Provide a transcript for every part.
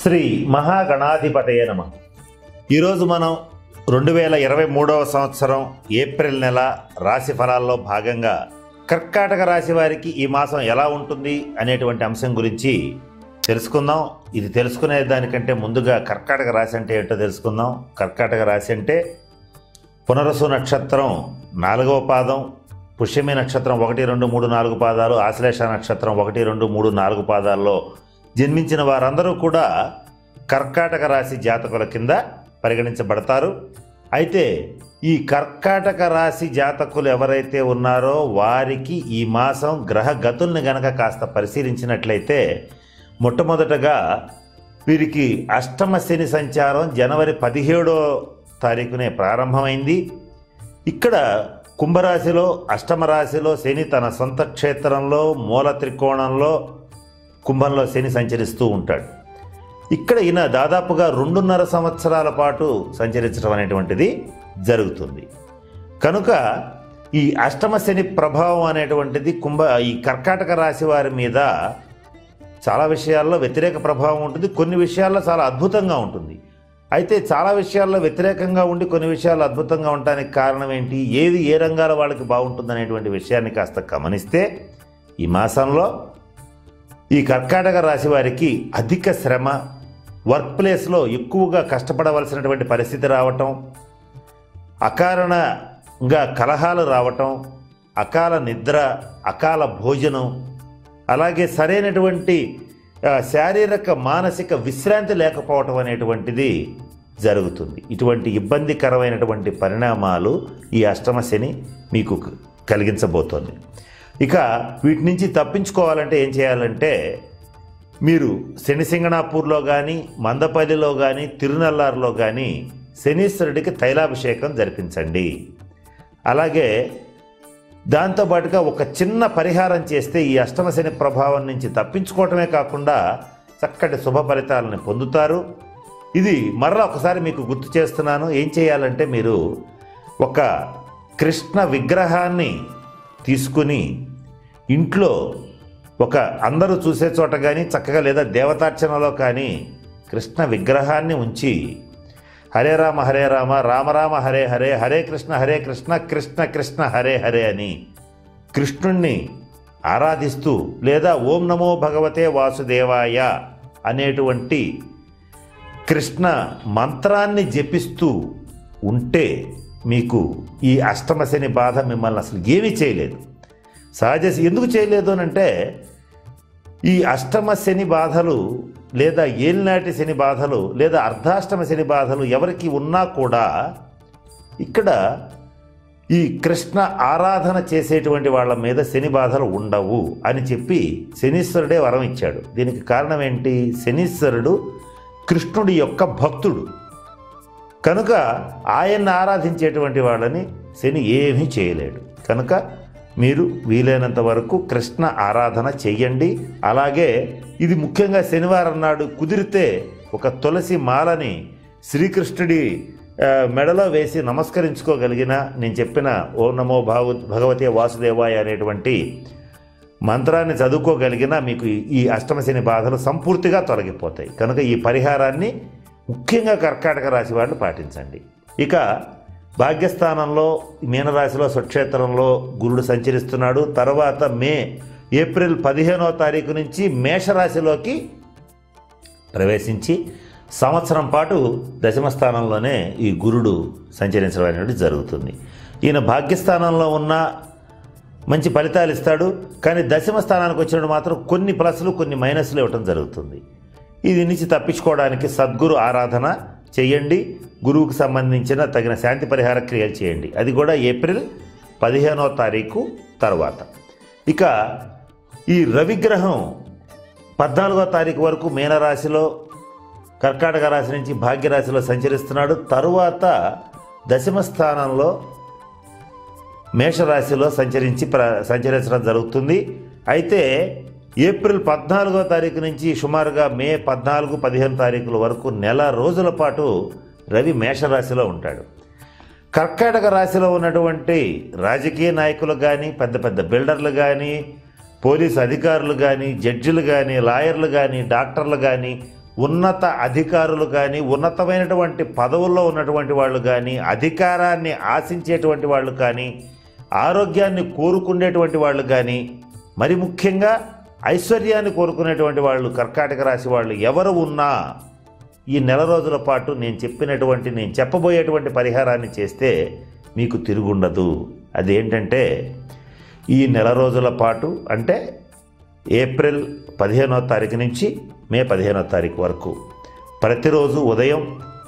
శ్రీ మహాగణాధిపతయ నమ. ఈరోజు మనం 2023వ సంవత్సరం ఏప్రిల్ నెల రాశి ఫలాల్లో భాగంగా కర్కాటక రాశి వారికి ఈ మాసం ఎలా ఉంటుంది అనేటువంటి అంశం గురించి తెలుసుకుందాం. ఇది తెలుసుకునే దానికంటే ముందుగా కర్కాటక రాశి అంటే ఏంటో తెలుసుకుందాం. కర్కాటక రాశి అంటే పునరసు నక్షత్రం 4వ పాదం, పుష్యమి నక్షత్రం 1, 2, 3, 4 పాదాలు, ఆశ్లేష నక్షత్రం 1, 2, 3, 4 పాదాల్లో జన్మించిన వారందరూ కూడా కర్కాటక రాశి జాతకుల కింద పరిగణించబడతారు. అయితే ఈ కర్కాటక రాశి జాతకులు ఎవరైతే ఉన్నారో వారికి ఈ మాసం గ్రహ గతుల్ని గనక కాస్త పరిశీలించినట్లయితే మొట్టమొదటగా వీరికి అష్టమ శని సంచారం జనవరి 17వ తారీఖునే ప్రారంభమైంది. ఇక్కడ కుంభరాశిలో అష్టమ రాశిలో శని తన సొంత క్షేత్రంలో మూల త్రికోణంలో కుంభంలో శని సంచరిస్తూ ఉంటాడు. ఇక్కడ ఈయన దాదాపుగా 2.5 సంవత్సరాల పాటు సంచరించడం అనేటువంటిది జరుగుతుంది. కనుక ఈ అష్టమ శని ప్రభావం అనేటువంటిది ఈ కర్కాటక రాశి వారి మీద చాలా విషయాల్లో వ్యతిరేక ప్రభావం ఉంటుంది, కొన్ని విషయాల్లో చాలా అద్భుతంగా ఉంటుంది. అయితే చాలా విషయాల్లో వ్యతిరేకంగా ఉండి కొన్ని విషయాలు అద్భుతంగా ఉండడానికి కారణం ఏంటి, ఏది ఏ రంగాల వాళ్ళకి బాగుంటుంది అనేటువంటి విషయాన్ని కాస్త గమనిస్తే ఈ మాసంలో ఈ కర్కాటక రాశి వారికి అధిక శ్రమ, వర్క్ ప్లేస్లో ఎక్కువగా కష్టపడవలసినటువంటి పరిస్థితి రావటం, అకారణంగా కలహాలు రావటం, అకాల నిద్ర, అకాల భోజనం, అలాగే సరైనటువంటి శారీరక మానసిక విశ్రాంతి లేకపోవటం అనేటువంటిది జరుగుతుంది. ఇటువంటి ఇబ్బందికరమైనటువంటి పరిణామాలు ఈ అష్టమ శని మీకు కలిగించబోతోంది. ఇక వీటి నుంచి తప్పించుకోవాలంటే ఏం చేయాలంటే మీరు శనిసింగణాపూర్లో కానీ, మందపల్లిలో కానీ, తిరునల్లారులో కానీ శనీశ్వరుడికి తైలాభిషేకం జరిపించండి. అలాగే దాంతోపాటుగా ఒక చిన్న పరిహారం చేస్తే ఈ అష్టమ శని ప్రభావం నుంచి తప్పించుకోవటమే కాకుండా చక్కటి శుభ ఫలితాలను పొందుతారు. ఇది మరలా ఒకసారి మీకు గుర్తు చేస్తున్నాను. ఏం చేయాలంటే మీరు ఒక కృష్ణ విగ్రహాన్ని తీసుకుని ఇంట్లో ఒక అందరూ చూసే చోట కానీ చక్కగా లేదా దేవతార్చనలో కానీ కృష్ణ విగ్రహాన్ని ఉంచి హరే రామ రామ రామ హరే హరే, హరే కృష్ణ కృష్ణ కృష్ణ హరే హరే అని కృష్ణుణ్ణి ఆరాధిస్తూ లేదా ఓం నమో భగవతే వాసుదేవాయ అనేటువంటి కృష్ణ మంత్రాన్ని జపిస్తూ ఉంటే మీకు ఈ అష్టమ శని బాధ మిమ్మల్ని అసలు ఏమీ చేయలేదు. ఎందుకు చేయలేదు అనంటే ఈ అష్టమ శని బాధలు లేదా ఏలినాటి శని బాధలు లేదా అర్ధాష్టమ శని బాధలు ఎవరికి ఉన్నా కూడా ఇక్కడ ఈ కృష్ణ ఆరాధన చేసేటువంటి వాళ్ళ మీద శని బాధలు ఉండవు అని చెప్పి శనీశ్వరుడే వరం ఇచ్చాడు. దీనికి కారణం ఏంటి, శనీశ్వరుడు కృష్ణుడి యొక్క భక్తుడు కనుక ఆయన్ని ఆరాధించేటువంటి వాళ్ళని శని ఏమీ చేయలేడు. కనుక మీరు వీలైనంత వరకు కృష్ణ ఆరాధన చెయ్యండి. అలాగే ఇది ముఖ్యంగా శనివారం నాడు కుదిరితే ఒక తులసి మాలని శ్రీకృష్ణుడి మెడలో వేసి నమస్కరించుకోగలిగిన, నేను చెప్పిన ఓం నమో భగవతే వాసుదేవాయ అనేటువంటి మంత్రాన్ని చదువుకోగలిగిన మీకు ఈ అష్టమ శని బాధలు సంపూర్తిగా తొలగిపోతాయి. కనుక ఈ పరిహారాన్ని ముఖ్యంగా కర్కాటక రాశి వాళ్ళు పాటించండి. ఇక భాగ్యస్థానంలో మీనరాశిలో స్వక్షేత్రంలో గురుడు సంచరిస్తున్నాడు. తర్వాత ఏప్రిల్ 15వ తారీఖు నుంచి మేషరాశిలోకి ప్రవేశించి సంవత్సరం పాటు దశమ స్థానంలోనే ఈ గురుడు సంచరించడం అనేది జరుగుతుంది. ఈయన భాగ్యస్థానంలో ఉన్న మంచి ఫలితాలు ఇస్తాడు, కానీ దశమ స్థానానికి వచ్చినప్పుడు మాత్రం కొన్ని ప్లస్లు కొన్ని మైనస్లు ఇవ్వటం జరుగుతుంది. ఇది నుంచి తప్పించుకోవడానికి సద్గురు ఆరాధన చేయండి, గురువుకు సంబంధించిన తగిన శాంతి పరిహార క్రియలు చేయండి. అది కూడా ఏప్రిల్ 15వ తారీఖు తర్వాత. ఇక ఈ రవిగ్రహం 14వ తారీఖు వరకు మీనరాశిలో కర్కాటక రాశి నుంచి భాగ్యరాశిలో సంచరిస్తున్నాడు. తరువాత దశమ స్థానంలో మేషరాశిలో సంచరించడం జరుగుతుంది. అయితే ఏప్రిల్ 14వ తారీఖు నుంచి సుమారుగా మే 14, 15 తారీఖుల వరకు నెల రోజుల పాటు రవి మేషరాశిలో ఉంటాడు. కర్కాటక రాశిలో ఉన్నటువంటి రాజకీయ నాయకులు కానీ, పెద్ద పెద్ద బిల్డర్లు కానీ, పోలీసు అధికారులు కానీ, జడ్జిలు కానీ, లాయర్లు కానీ, డాక్టర్లు కానీ, ఉన్నత అధికారులు కానీ, ఉన్నతమైనటువంటి పదవుల్లో ఉన్నటువంటి వాళ్ళు కానీ, అధికారాన్ని ఆశించేటువంటి వాళ్ళు కానీ, ఆరోగ్యాన్ని కోరుకునేటువంటి వాళ్ళు కానీ, మరి ముఖ్యంగా ఐశ్వర్యాన్ని కోరుకునేటువంటి వాళ్ళు కర్కాటక రాశి వాళ్ళు ఎవరు ఉన్నా ఈ నెల రోజుల పాటు నేను చెప్పబోయేటువంటి పరిహారాన్ని చేస్తే మీకు తిరుగుండదు. అదేంటంటే ఈ నెల రోజుల పాటు అంటే ఏప్రిల్ 15వ తారీఖు నుంచి మే 15వ తారీఖు వరకు ప్రతిరోజు ఉదయం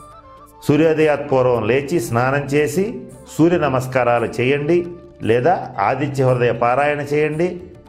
సూర్యోదయాత్పూర్వం లేచి స్నానం చేసి సూర్య నమస్కారాలు చేయండి, లేదా ఆదిత్య హృదయ పారాయణ చేయండి,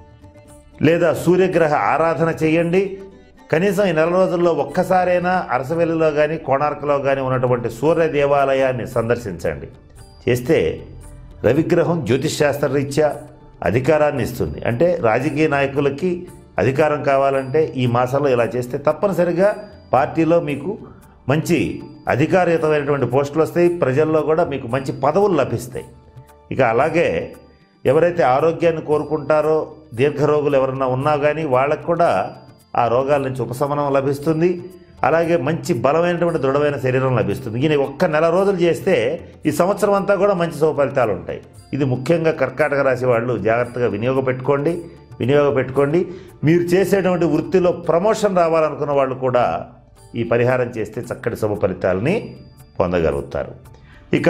లేదా సూర్యగ్రహ ఆరాధన చేయండి. కనీసం ఈ నెల రోజుల్లో ఒక్కసారైనా అరసవెల్లిలో కానీ కోణార్కలో కానీ ఉన్నటువంటి సూర్య దేవాలయాన్ని సందర్శించండి. చేస్తే రవిగ్రహం జ్యోతిష్శాస్త్ర రీత్యా అధికారాన్ని ఇస్తుంది. అంటే రాజకీయ నాయకులకి అధికారం కావాలంటే ఈ మాసంలో ఇలా చేస్తే తప్పనిసరిగా పార్టీలో మీకు మంచి అధికారయుతమైనటువంటి పోస్టులు వస్తాయి, ప్రజల్లో కూడా మీకు మంచి పదవులు లభిస్తాయి. ఇక అలాగే ఎవరైతే ఆరోగ్యాన్ని కోరుకుంటారో, దీర్ఘరోగులు ఎవరన్నా ఉన్నా కానీ వాళ్ళకు కూడా ఆ రోగాల నుంచి ఉపశమనం లభిస్తుంది. అలాగే మంచి బలమైనటువంటి దృఢమైన శరీరం లభిస్తుంది. ఈయన ఒక్క నెల రోజులు చేస్తే ఈ సంవత్సరం అంతా కూడా మంచి ఫలితాలు ఉంటాయి. ఇది ముఖ్యంగా కర్కాటక రాశి వాళ్ళు జాగ్రత్తగా వినియోగపెట్టుకోండి. మీరు చేసేటువంటి వృత్తిలో ప్రమోషన్ రావాలనుకున్న వాళ్ళు కూడా ఈ పరిహారం చేస్తే చక్కటి శుభ ఫలితాలని పొందగలుగుతారు. ఇక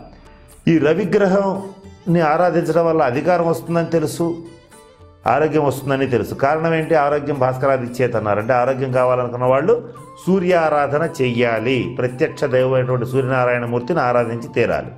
ఈ రవిగ్రహాన్ని ఆరాధించడం వల్ల అధికారం వస్తుందని తెలుసు, ఆరోగ్యం వస్తుందని తెలుసు. కారణం ఏంటి? ఆరోగ్యం భాస్కరాదిచ్చేత అన్నారు. అంటే ఆరోగ్యం కావాలనుకున్న వాళ్ళు సూర్య ఆరాధన చెయ్యాలి. ప్రత్యక్ష దైవమైనటువంటి సూర్యనారాయణమూర్తిని ఆరాధించి తీరాలి.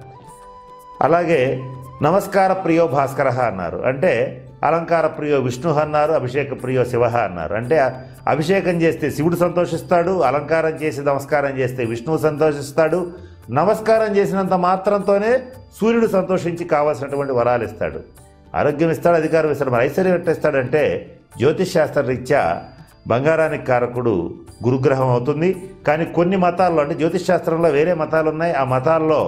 అలాగే నమస్కార ప్రియో భాస్కర అన్నారు. అంటే అలంకార ప్రియో విష్ణు అన్నారు, అభిషేక ప్రియో శివ అన్నారు. అంటే అభిషేకం చేస్తే శివుడు సంతోషిస్తాడు, అలంకారం చేసి నమస్కారం చేస్తే విష్ణువు సంతోషిస్తాడు, నమస్కారం చేసినంత మాత్రంతోనే సూర్యుడు సంతోషించి కావాల్సినటువంటి వరాలు ఇస్తాడు, ఆరోగ్యం ఇస్తాడు, అధికారం ఇస్తాడు. మరి ఐశ్వర్యం ఎట్టిస్తాడంటే జ్యోతిష్ శాస్త్ర రీత్యా బంగారానికి కారకుడు గురుగ్రహం అవుతుంది. కానీ కొన్ని మతాల్లో, అంటే జ్యోతిష్ శాస్త్రంలో వేరే మతాలు ఉన్నాయి, ఆ మతాల్లో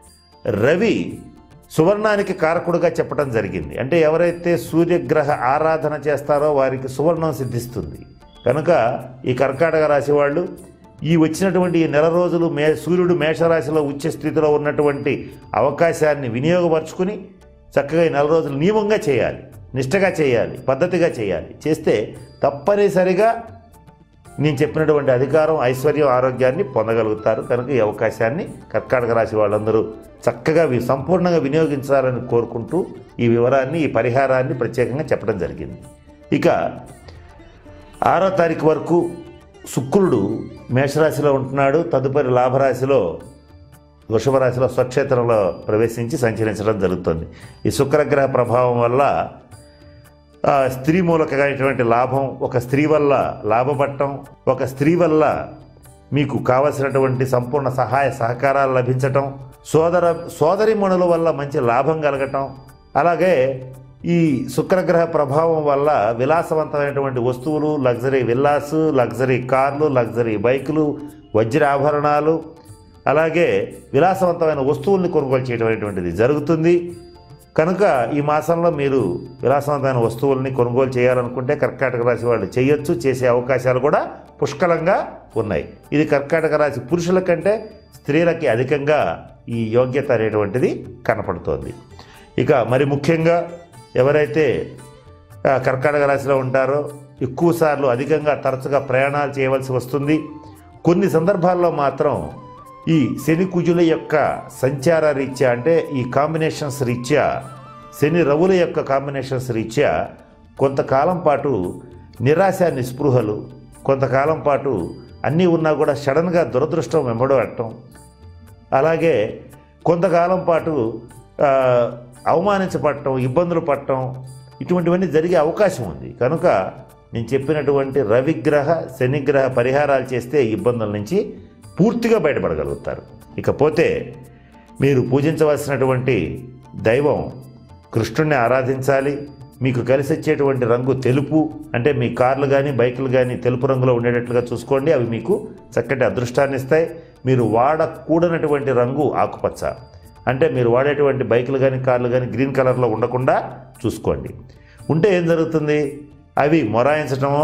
రవి సువర్ణానికి కారకుడుగా చెప్పడం జరిగింది. అంటే ఎవరైతే సూర్యగ్రహ ఆరాధన చేస్తారో వారికి సువర్ణం సిద్ధిస్తుంది. కనుక ఈ కర్కాటక రాశి వాళ్ళు ఈ వచ్చినటువంటి ఈ నెల రోజులు సూర్యుడు మేషరాశిలో ఉచ్చ స్థితిలో ఉన్నటువంటి అవకాశాన్ని వినియోగపరుచుకుని చక్కగా ఈ నెల రోజులు నియమంగా చేయాలి, నిష్టగా చేయాలి, పద్ధతిగా చేయాలి. చేస్తే తప్పనిసరిగా నేను చెప్పినటువంటి అధికారం, ఐశ్వర్యం, ఆరోగ్యాన్ని పొందగలుగుతారు. కనుక ఈ అవకాశాన్ని కర్కాటక రాశి వాళ్ళందరూ చక్కగా సంపూర్ణంగా వినియోగించాలని కోరుకుంటూ ఈ వివరాన్ని, ఈ పరిహారాన్ని ప్రత్యేకంగా చెప్పడం జరిగింది. ఇక 6వ తారీఖు వరకు శుక్రుడు మేషరాశిలో ఉంటున్నాడు. తదుపరి లాభరాశిలో వృషభ రాశిలో స్వక్షేత్రంలో ప్రవేశించి సంచరించడం జరుగుతుంది. ఈ శుక్రగ్రహ ప్రభావం వల్ల స్త్రీ మూలకమైనటువంటి లాభం, ఒక స్త్రీ వల్ల లాభపడటం, ఒక స్త్రీ వల్ల మీకు కావలసినటువంటి సంపూర్ణ సహాయ సహకారాలు లభించటం, సోదరిమణుల వల్ల మంచి లాభం కలగటం, అలాగే ఈ శుక్రగ్రహ ప్రభావం వల్ల విలాసవంతమైనటువంటి వస్తువులు, లగ్జరీ విల్లాసు, లగ్జరీ కార్లు, లగ్జరీ బైకులు, వజ్ర ఆభరణాలు, అలాగే విలాసవంతమైన వస్తువుల్ని కొనుగోలు చేయడం అనేటువంటిది జరుగుతుంది. కనుక ఈ మాసంలో మీరు విలాసవంతమైన వస్తువుల్ని కొనుగోలు చేయాలనుకుంటే కర్కాటక రాశి వాళ్ళు చేయొచ్చు, చేసే అవకాశాలు కూడా పుష్కలంగా ఉన్నాయి. ఇది కర్కాటక రాశి పురుషుల కంటే స్త్రీలకి అధికంగా ఈ యోగ్యత అనేటువంటిది కనపడుతోంది. ఇక మరి ముఖ్యంగా ఎవరైతే కర్కాటక రాశిలో ఉంటారో ఎక్కువసార్లు అధికంగా తరచుగా ప్రయాణాలు చేయవలసి వస్తుంది. కొన్ని సందర్భాల్లో మాత్రం ఈ శని కుజుల యొక్క సంచార రీత్యా, అంటే ఈ కాంబినేషన్స్ రీత్యా, శని రవుల యొక్క కాంబినేషన్స్ రీత్యా కొంతకాలం పాటు నిరాశ, నిస్పృహలు, కొంతకాలం పాటు అన్నీ ఉన్నా కూడా సడన్గా దురదృష్టం వెంబడబడటం, అలాగే కొంతకాలం పాటు అవమానించబడటం, ఇబ్బందులు పడటం, ఇటువంటివన్నీ జరిగే అవకాశం ఉంది. కనుక నేను చెప్పినటువంటి రవిగ్రహ, శనిగ్రహ పరిహారాలు చేస్తే ఇబ్బందుల నుంచి పూర్తిగా బయటపడగలుగుతారు. ఇకపోతే మీరు పూజించవలసినటువంటి దైవం కృష్ణుడిని ఆరాధించాలి. మీకు కలిసి వచ్చేటువంటి రంగు తెలుపు, అంటే మీ కార్లు కానీ బైకులు కానీ తెలుపు రంగులో ఉండేటట్లుగా చూసుకోండి. అవి మీకు చక్కటి అదృష్టాన్ని ఇస్తాయి. మీరు వాడకూడనటువంటి రంగు ఆకుపచ్చ, అంటే మీరు వాడేటువంటి బైకులు కానీ కార్లు కానీ గ్రీన్ కలర్లో ఉండకుండా చూసుకోండి. ఉంటే ఏం జరుగుతుంది? అవి మొరాయించడమో,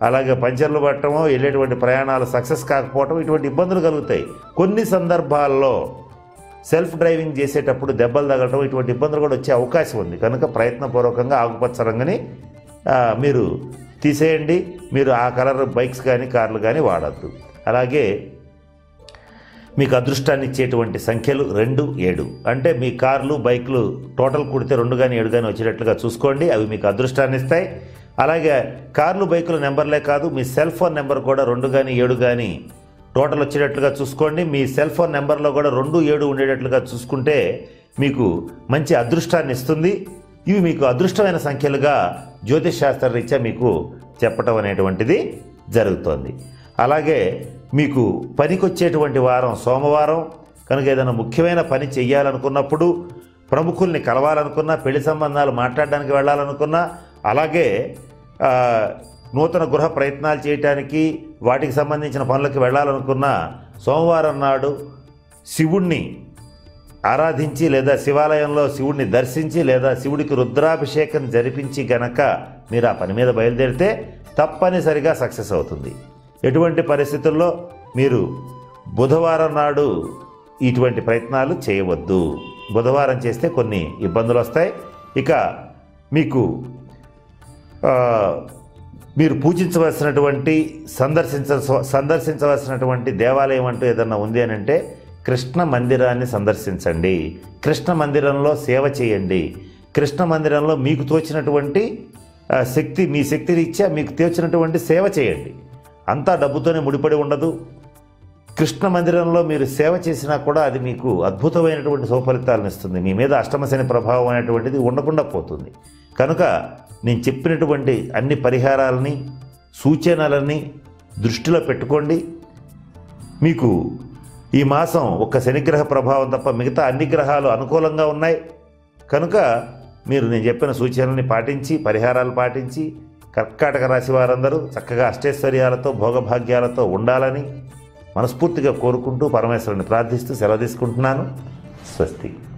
అలాగే పంచర్లు పట్టడమో, వెళ్ళేటువంటి ప్రయాణాలు సక్సెస్ కాకపోవటం, ఇటువంటి ఇబ్బందులు కలుగుతాయి. కొన్ని సందర్భాల్లో సెల్ఫ్ డ్రైవింగ్ చేసేటప్పుడు దెబ్బలు తగలటం, ఇటువంటి ఇబ్బందులు కూడా వచ్చే అవకాశం ఉంది. కనుక ప్రయత్నపూర్వకంగా ఆకుపచ్చ రంగుని మీరు తీసేయండి. మీరు ఆ కలర్ బైక్స్ కానీ కార్లు కానీ వాడద్దు. అలాగే మీకు అదృష్టాన్ని ఇచ్చేటువంటి సంఖ్యలు 2, 7. అంటే మీ కార్లు బైకులు టోటల్ కూడితే 2 కానీ 7 కానీ వచ్చేటట్లుగా చూసుకోండి. అవి మీకు అదృష్టాన్ని ఇస్తాయి. అలాగే కార్లు బైకుల నెంబర్లే కాదు, మీ సెల్ ఫోన్ నెంబర్ కూడా 2 కానీ 7 కానీ టోటల్ వచ్చేటట్లుగా చూసుకోండి. మీ సెల్ ఫోన్ నెంబర్లో కూడా 2, 7 ఉండేటట్లుగా చూసుకుంటే మీకు మంచి అదృష్టాన్ని ఇస్తుంది. ఇవి మీకు అదృష్టమైన సంఖ్యలుగా జ్యోతిష్ శాస్త్ర రీత్యా మీకు చెప్పటం అనేటువంటిది జరుగుతోంది. అలాగే మీకు పనికొచ్చేటువంటి వారం సోమవారం. కనుక ఏదైనా ముఖ్యమైన పని చెయ్యాలనుకున్నప్పుడు, ప్రముఖుల్ని కలవాలనుకున్నా, పెళ్లి సంబంధాలు మాట్లాడడానికి వెళ్ళాలనుకున్నా, అలాగే నూతన గృహ ప్రయత్నాలు చేయటానికి, వాటికి సంబంధించిన పనులకు వెళ్ళాలనుకున్నా సోమవారం నాడు శివుణ్ణి ఆరాధించి లేదా శివాలయంలో శివుడిని దర్శించి లేదా శివుడికి రుద్రాభిషేకం జరిపించి గనక మీరు ఆ పని మీద బయలుదేరితే తప్పనిసరిగా సక్సెస్ అవుతుంది. ఎటువంటి పరిస్థితుల్లో మీరు బుధవారం నాడు ఇటువంటి ప్రయత్నాలు చేయవద్దు. బుధవారం చేస్తే కొన్ని ఇబ్బందులు వస్తాయి. ఇక మీకు మీరు పూజించవలసినటువంటి సందర్శించవలసినటువంటి దేవాలయం అంటూ ఏదన్నా ఉంది అని అంటే కృష్ణ మందిరాన్ని సందర్శించండి. కృష్ణ మందిరంలో సేవ చేయండి. కృష్ణ మందిరంలో మీకు తోచినటువంటి శక్తి, మీ శక్తి రీత్యా మీకు తోచినటువంటి సేవ చేయండి. అంతా డబ్బుతోనే ముడిపడి ఉండదు. కృష్ణ మందిరంలో మీరు సేవ చేసినా కూడా అది మీకు అద్భుతమైనటువంటి సుఫలితాలను ఇస్తుంది. మీ మీద అష్టమశని ప్రభావం అనేటువంటిది ఉండకుండా పోతుంది. కనుక నేను చెప్పినటువంటి అన్ని పరిహారాలని, సూచనలని దృష్టిలో పెట్టుకోండి. మీకు ఈ మాసం ఒక్క శనిగ్రహ ప్రభావం తప్ప మిగతా అన్ని గ్రహాలు అనుకూలంగా ఉన్నాయి. కనుక మీరు నేను చెప్పిన సూచనల్ని పాటించి, పరిహారాలు పాటించి కర్కాటక రాశి వారందరూ చక్కగా అష్టైశ్వర్యాలతో భోగభాగ్యాలతో ఉండాలని మనస్ఫూర్తిగా కోరుకుంటూ పరమేశ్వరుని ప్రార్థిస్తూ సెలవు తీసుకుంటున్నాను. స్వస్తి.